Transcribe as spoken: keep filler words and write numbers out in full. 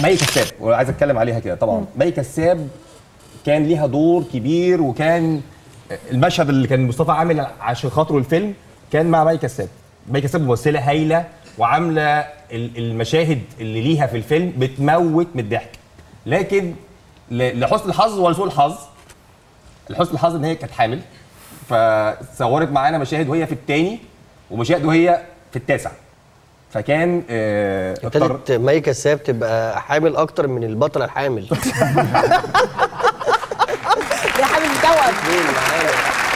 مي كساب وعايز اتكلم عليها كده طبعا. مي كساب كان ليها دور كبير، وكان المشهد اللي كان مصطفى عامل عشان خاطره الفيلم كان مع مي كساب. مي كساب ممثله هايله وعامله المشاهد اللي ليها في الفيلم بتموت من الضحك، لكن لحسن الحظ ولسوء الحظ، لحسن الحظ ان هي كانت حامل، فصورت معانا مشاهد وهي في الثاني ومشاهد وهي في التاسع، فكان آه ابتدت مي كساب تبقى حامل اكتر من البطله الحامل. دي حامل توأم.